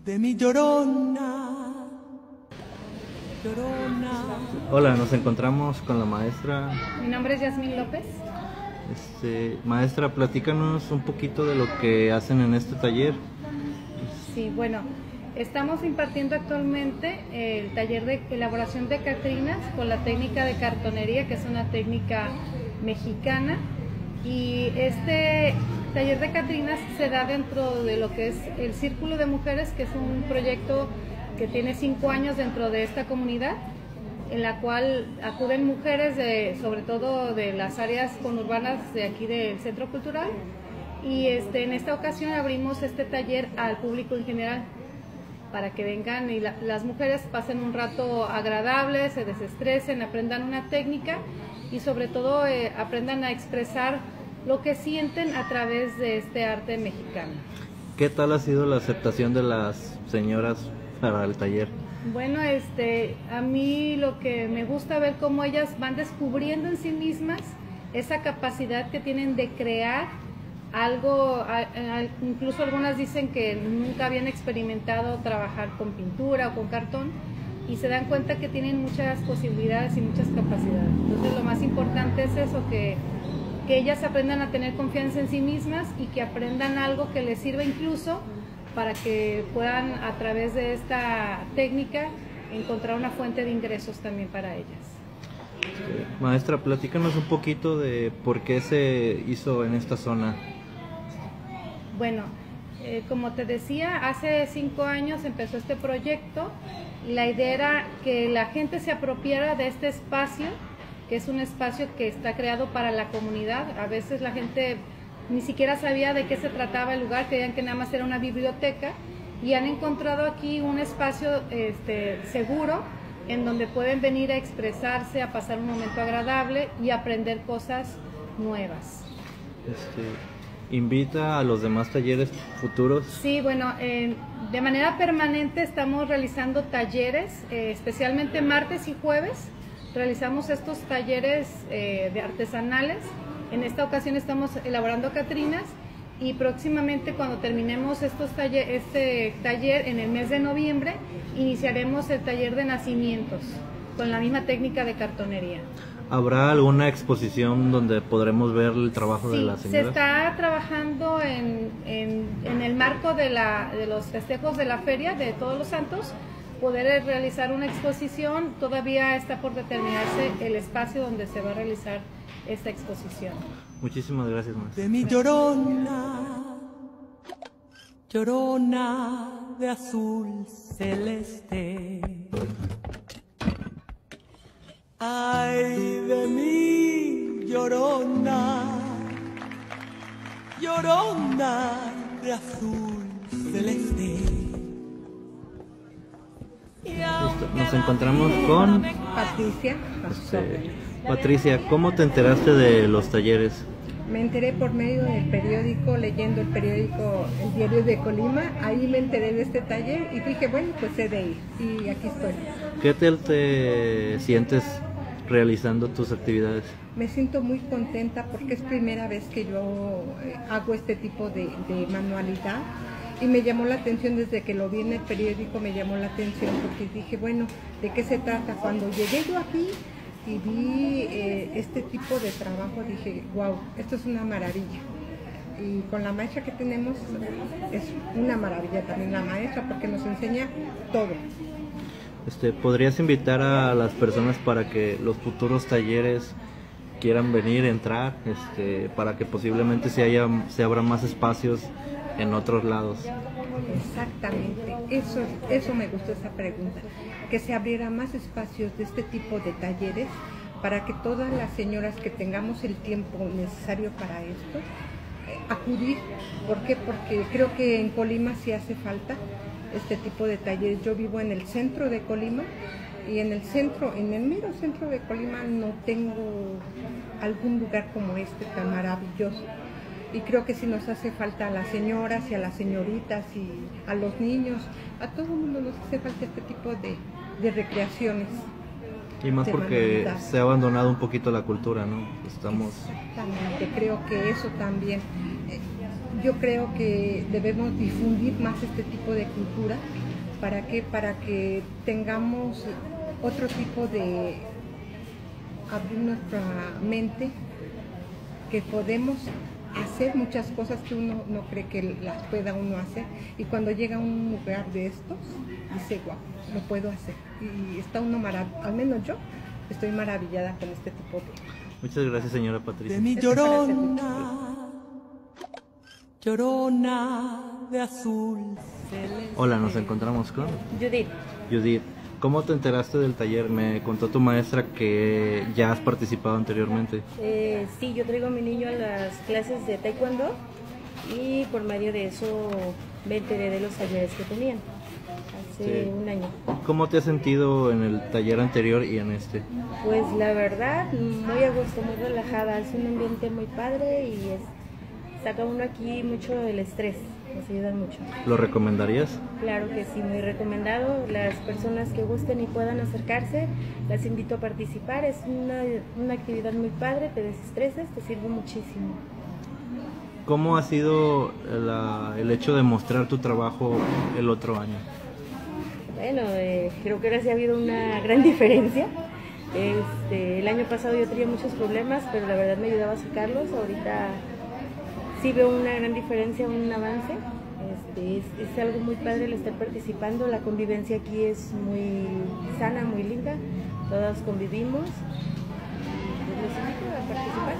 de mi llorona, llorona. Hola, nos encontramos con la maestra. Mi nombre es Yasmín López. Maestra, platícanos un poquito de lo que hacen en este taller. Sí, bueno, estamos impartiendo actualmente el taller de elaboración de catrinas con la técnica de cartonería, que es una técnica mexicana. Y este taller de catrinas se da dentro de lo que es el Círculo de Mujeres, que es un proyecto que tiene 5 años dentro de esta comunidad, en la cual acuden mujeres sobre todo de las áreas conurbanas de aquí del Centro Cultural, y en esta ocasión abrimos este taller al público en general para que vengan y las mujeres pasen un rato agradable, se desestresen, aprendan una técnica y sobre todo aprendan a expresar lo que sienten a través de este arte mexicano. ¿Qué tal ha sido la aceptación de las señoras para el taller? Bueno, a mí lo que me gusta ver cómo ellas van descubriendo en sí mismas esa capacidad que tienen de crear algo. Incluso algunas dicen que nunca habían experimentado trabajar con pintura o con cartón y se dan cuenta que tienen muchas posibilidades y muchas capacidades. Entonces lo más importante es eso, que ellas aprendan a tener confianza en sí mismas y que aprendan algo que les sirva incluso para que puedan a través de esta técnica encontrar una fuente de ingresos también para ellas. Maestra, platícanos un poquito de por qué se hizo en esta zona. Bueno, como te decía, hace 5 años empezó este proyecto. La idea era que la gente se apropiara de este espacio, que es un espacio que está creado para la comunidad. A veces la gente ni siquiera sabía de qué se trataba el lugar, creían que nada más era una biblioteca, y han encontrado aquí un espacio seguro en donde pueden venir a expresarse, a pasar un momento agradable y aprender cosas nuevas. ¿Invita a los demás talleres futuros? Sí, bueno, de manera permanente estamos realizando talleres, especialmente martes y jueves. Realizamos estos talleres de artesanales. En esta ocasión estamos elaborando catrinas y próximamente, cuando terminemos este taller en el mes de noviembre, iniciaremos el taller de nacimientos con la misma técnica de cartonería. ¿Habrá alguna exposición donde podremos ver el trabajo de las señoras? Se está trabajando en el marco de los festejos de la feria de Todos los Santos, poder realizar una exposición. Todavía está por determinarse el espacio donde se va a realizar esta exposición. Muchísimas gracias, maestra. De mi llorona, llorona de azul celeste. Ay, de mi llorona, llorona de azul celeste. Nos encontramos con Patricia. Patricia. ¿Cómo te enteraste de los talleres? Me enteré por medio del periódico, leyendo el periódico El Diario de Colima. Ahí me enteré de este taller y dije, bueno, pues he de ir. Y aquí estoy. ¿Qué tal te sientes realizando tus actividades? Me siento muy contenta porque es primera vez que yo hago este tipo de manualidad. Y me llamó la atención desde que lo vi en el periódico, me llamó la atención porque dije, bueno, ¿de qué se trata? Cuando llegué yo aquí y vi este tipo de trabajo, dije, wow, esto es una maravilla. Y con la maestra que tenemos es una maravilla también la maestra porque nos enseña todo. ¿Podrías invitar a las personas para que los futuros talleres quieran venir, entrar, para que posiblemente se abran más espacios en otros lados? Exactamente, eso me gustó esa pregunta, que se abriera más espacios de este tipo de talleres para que todas las señoras que tengamos el tiempo necesario para esto, acudir. ¿Por qué? Porque creo que en Colima sí hace falta este tipo de talleres. Yo vivo en el centro de Colima y en el mero centro de Colima no tengo algún lugar como este tan maravilloso. Y creo que sí nos hace falta a las señoras y a las señoritas y a los niños, a todo el mundo nos hace falta este tipo de recreaciones. Y más porque se ha abandonado un poquito la cultura, ¿no? Exactamente, creo que eso también. yo creo que debemos difundir más este tipo de cultura. ¿Para qué? Para que tengamos otro tipo de abrir nuestra mente, que podemos hacer muchas cosas que uno no cree que las pueda uno hacer, y cuando llega a un lugar de estos dice, guau, lo puedo hacer, y está uno al menos yo estoy maravillada con este tipo de... Muchas gracias, señora Patricia. De mi llorona, llorona de azul celeste. Hola, nos encontramos con Judith, Judith. ¿Cómo te enteraste del taller? Me contó tu maestra que ya has participado anteriormente. Sí, yo traigo a mi niño a las clases de taekwondo y por medio de eso me enteré de los talleres que tenían hace Sí. un año. ¿Cómo te has sentido en el taller anterior y en este? Pues la verdad, muy a gusto, muy relajada, es un ambiente muy padre y saca uno aquí mucho el estrés, nos ayudan mucho. ¿Lo recomendarías? Claro que sí, muy recomendado. Las personas que gusten y puedan acercarse, las invito a participar. Es una actividad muy padre, te desestresas, te sirve muchísimo. ¿Cómo ha sido el hecho de mostrar tu trabajo el otro año? Bueno, creo que ahora sí ha habido una gran diferencia. El año pasado yo tenía muchos problemas, pero la verdad me ayudaba a sacarlos. Ahorita sí veo una gran diferencia, un avance. Es algo muy padre el estar participando. La convivencia aquí es muy sana, muy linda. Todos convivimos. Los invito a participar.